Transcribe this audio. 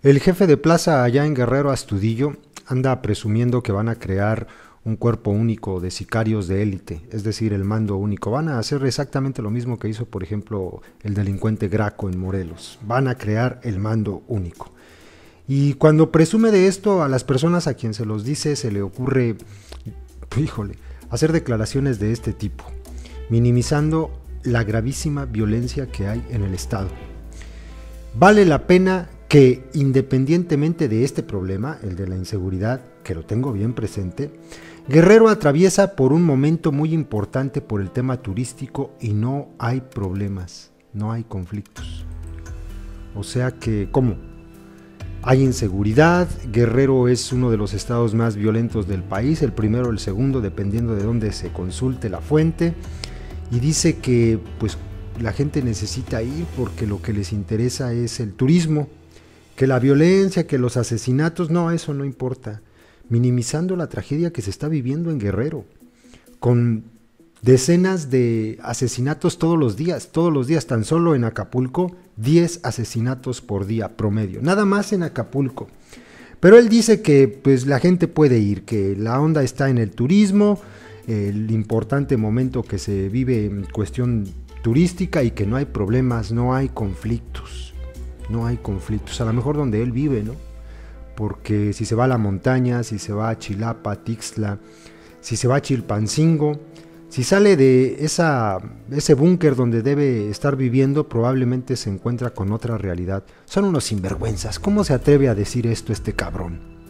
El jefe de plaza allá en Guerrero, Astudillo, anda presumiendo que van a crear un cuerpo único de sicarios de élite, es decir, el mando único. Van a hacer exactamente lo mismo que hizo, por ejemplo, el delincuente Graco en Morelos. Van a crear el mando único. Y cuando presume de esto, a las personas a quien se los dice se le ocurre, híjole, hacer declaraciones de este tipo, minimizando la gravísima violencia que hay en el Estado. Vale la pena que, independientemente de este problema, el de la inseguridad, que lo tengo bien presente, Guerrero atraviesa por un momento muy importante por el tema turístico y no hay problemas, no hay conflictos. O sea que, ¿cómo? Hay inseguridad, Guerrero es uno de los estados más violentos del país, el primero o el segundo, dependiendo de dónde se consulte la fuente, y dice que pues la gente necesita ir porque lo que les interesa es el turismo, que la violencia, que los asesinatos, no, eso no importa, minimizando la tragedia que se está viviendo en Guerrero, con decenas de asesinatos todos los días, tan solo en Acapulco, 10 asesinatos por día promedio, nada más en Acapulco. Pero él dice que pues la gente puede ir, que la onda está en el turismo, el importante momento que se vive en cuestión turística y que no hay problemas, no hay conflictos, a lo mejor donde él vive, ¿no? Porque si se va a la montaña, si se va a Chilapa, Tixla, si se va a Chilpancingo, si sale de ese búnker donde debe estar viviendo, probablemente se encuentra con otra realidad. Son unos sinvergüenzas. ¿Cómo se atreve a decir esto este cabrón?